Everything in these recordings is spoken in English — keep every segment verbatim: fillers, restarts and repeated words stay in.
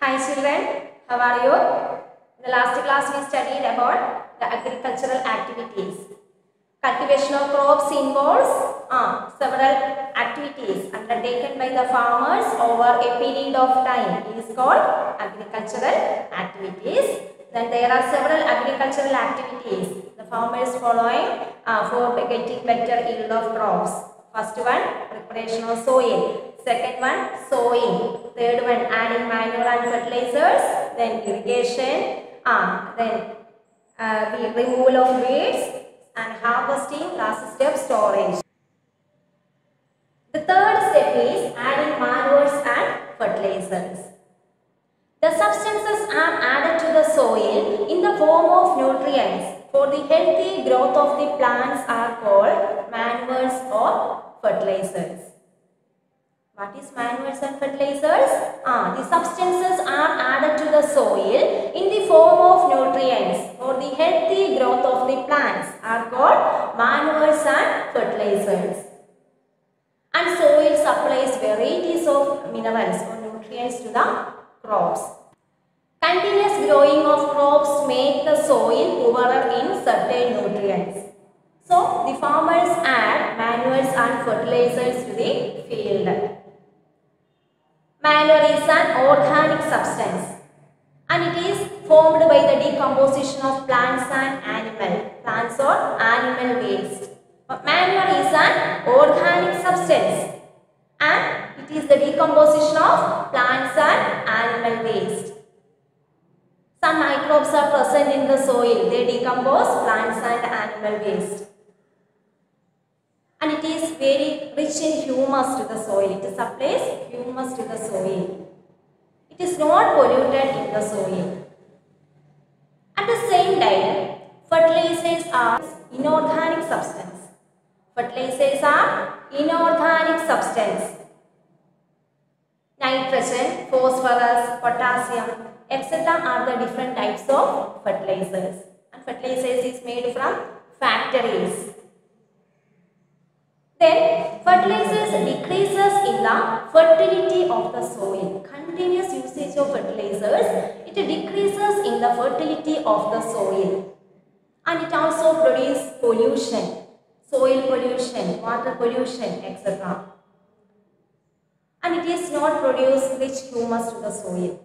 Hi children, how are you? In the last class we studied about the agricultural activities. Cultivation of crops involves uh, several activities undertaken by the farmers over a period of time. It is called agricultural activities. Then there are several agricultural activities the farmers following uh, for getting better yield of crops. First one, preparation of soil. Second one, sowing. Third one, adding manure and fertilizers. Then irrigation. Uh, then uh, the removal of weeds and harvesting. Last step, storage. The third step is adding manures and fertilizers. The substances are added to the soil in the form of nutrients for the healthy growth of the plants are called manures or fertilizers. What is manures and fertilizers? Ah, the substances are added to the soil in the form of nutrients for the healthy growth of the plants are called manures and fertilizers. And soil supplies varieties of minerals or nutrients to the crops. Continuous growing of crops make the soil poorer in certain nutrients. So, the farmers add manures and fertilizers to the field. Manure is an organic substance and it is formed by the decomposition of plants and animal, plants or animal waste. But manure is an organic substance and it is the decomposition of plants and animal waste. Some microbes are present in the soil, they decompose plants and animal waste. And it is very rich in humus to the soil. It supplies humus to the soil. It is not polluted in the soil. At the same time, fertilizers are inorganic substance. Fertilizers are inorganic substance. Nitrogen, phosphorus, potassium, et cetera are the different types of fertilizers. And fertilizers is made from factories. Then fertilizers decreases in the fertility of the soil. Continuous usage of fertilizers, it decreases in the fertility of the soil. And it also produces pollution, soil pollution, water pollution, et cetera. And it is not produce rich humus to the soil.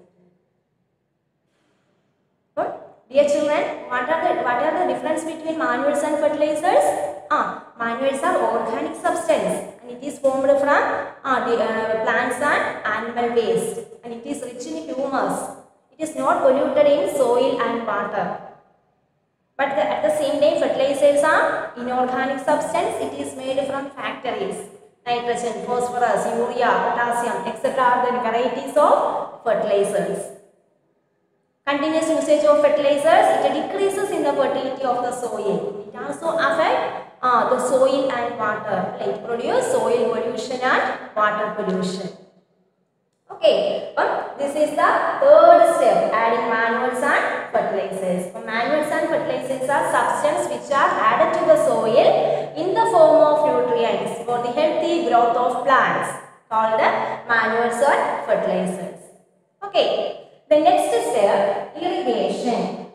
Good. Dear children, what are the what are the difference between manures and fertilizers? Ah, manures are organic substance and it is formed from ah, the, uh, plants and animal waste and it is rich in humus. It is not polluted in soil and water. But the, at the same time, fertilizers are inorganic substance. It is made from factories. Nitrogen, phosphorus, urea, potassium, et cetera are the varieties of fertilizers. Continuous usage of fertilizers, it decreases in the fertility of the soil. It also affects uh, the soil and water, like produce soil pollution and water pollution. Okay, but this is the third step, adding manures and fertilizers. So, manures and fertilizers are substances which are added to the soil in the form of nutrients for the healthy growth of plants, called manures or fertilizers. Okay. The next step, irrigation.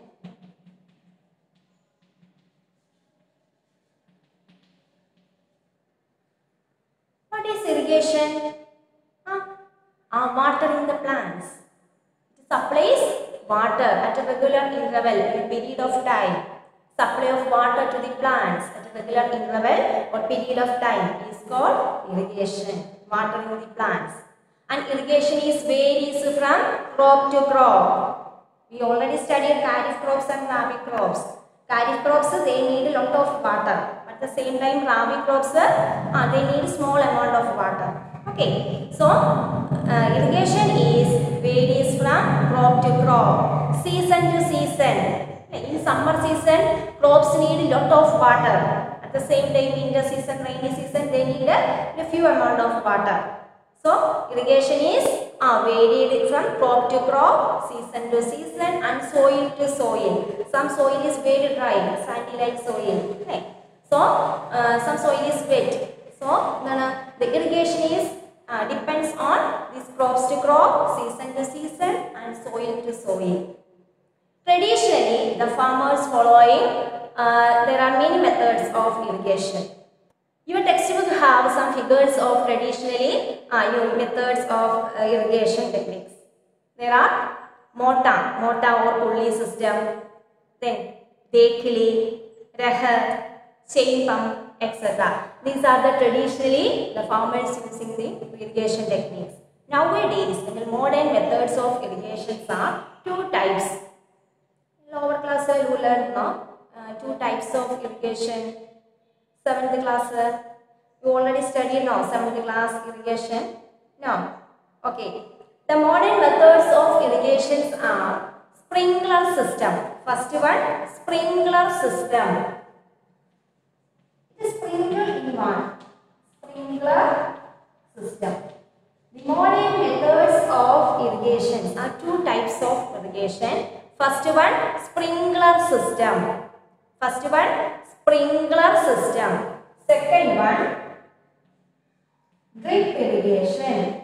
What is irrigation? Huh? Uh, watering the plants. It supplies water at a regular interval in a period of time. Supply of water to the plants at a regular interval or period of time is called irrigation. Watering the plants. And irrigation is varies from crop to crop. We already studied kharif crops and rabi crops. Kharif crops, they need a lot of water. At the same time, rabi crops, uh, they need small amount of water. Okay. So, uh, irrigation is varies from crop to crop, season to season. In summer season, crops need a lot of water. At the same time, winter season, rainy season, they need a, a few amount of water. So, irrigation is uh, varied from crop to crop, season to season and soil to soil. Some soil is very dry, sandy like soil. Okay. So, uh, some soil is wet. So, the irrigation is uh, depends on this crops to crop, season to season, and soil to soil. Traditionally, the farmers following, uh, there are many methods of irrigation. Your textbook have some figures of traditionally uh, your methods of uh, irrigation techniques. There are mota, mota or pulley system, then dekili, rahar, chain pump, et cetera. These are the traditionally the farmers using the irrigation techniques. Nowadays, the modern methods of irrigation are two types. Lower class you learn no? uh, two types of irrigation. Seventh class you already studied now. Seventh class irrigation. No. Okay. The modern methods of irrigations are sprinkler system. First one, sprinkler system. It is sprinkler in one. Sprinkler system. The modern methods of irrigation are two types of irrigation. First one, sprinkler system. First one, sprinkler system. Second one, drip irrigation.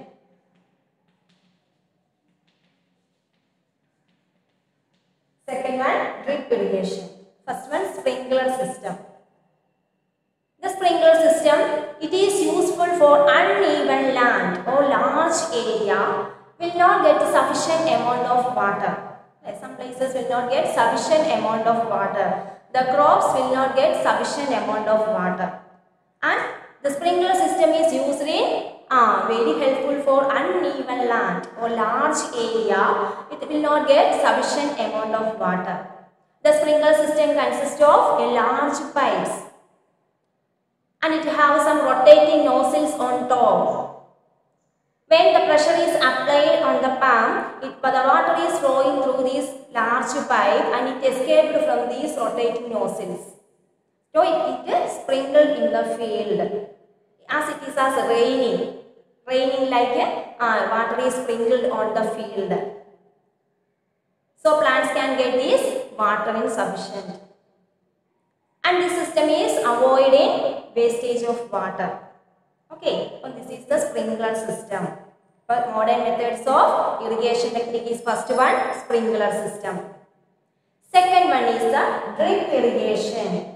Second one, drip irrigation. First one, sprinkler system. The sprinkler system, it is useful for uneven land or large area will not get sufficient amount of water. Some places will not get sufficient amount of water. The crops will not get sufficient amount of water. And the sprinkler system is used in uh, very helpful for uneven land or large area. It will not get sufficient amount of water. The sprinkler system consists of a large pipes and it has some rotating nozzles on top. When the pressure is applied on the pump, it, the water is flowing through this large pipe and it escaped from these rotating nozzles. So it, it is sprinkled in the field. As it is as raining, raining like a uh, water is sprinkled on the field. So plants can get this water in sufficient. And this system is avoiding wastage of water. Okay, so this is the sprinkler system. But modern methods of irrigation technique is first one, sprinkler system. Second one is the drip irrigation.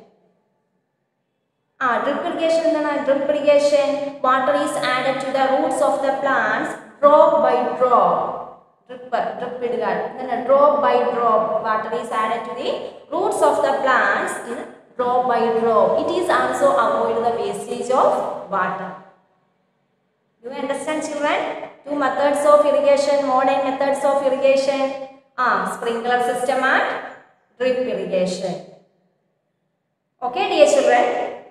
Ah, drip irrigation, then drip irrigation, water is added to the roots of the plants drop by drop. Drip, drip irrigation. Then a drop by drop, water is added to the roots of the plants in drop by drop. It is also avoid the wastage of water. Do you understand, children? Two methods of irrigation, modern methods of irrigation. Ah, sprinkler system and drip irrigation. Okay, dear children.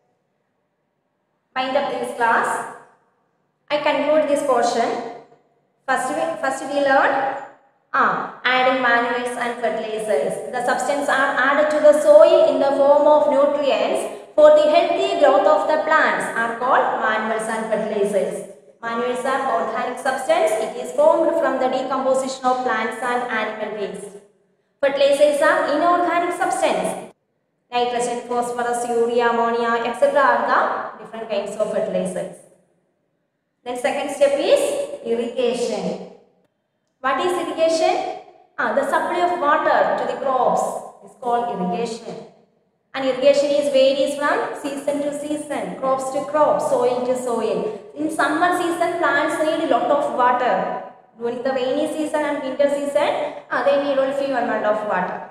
Wind up this class. I conclude this portion. First we, first we learned ah, adding manures and fertilizers. The substances are added to the soil in the form of nutrients for the healthy growth of the plants are called manures and fertilizers. Manures are organic substance. It is formed from the decomposition of plants and animal waste. Fertilizers are inorganic substance. Nitrogen, phosphorus, urea, ammonia, et cetera are the different kinds of fertilizers. Then second step is irrigation. What is irrigation? Ah, the supply of water to the crops is called irrigation. And irrigation is varies from season to season, crops to crops, soil to soil. In summer season, plants need a lot of water. During the rainy season and winter season, ah, they need only few amount of water.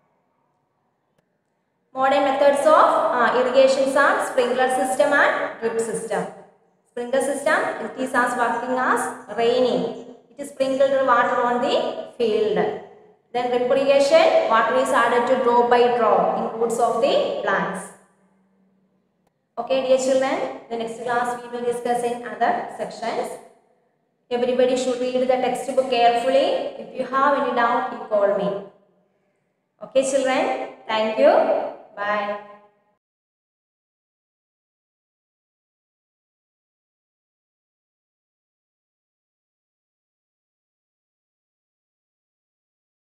Modern methods of uh, irrigation are sprinkler system and drip system. Sprinkler system, it is as working as raining. It is sprinkled water on the field. Then drip irrigation, water is added to drop by drop in roots of the plants. Okay, dear children, the next class we will discuss in other sections. Everybody should read the textbook carefully. If you have any doubt, you call me. Okay, children, thank you. Bye.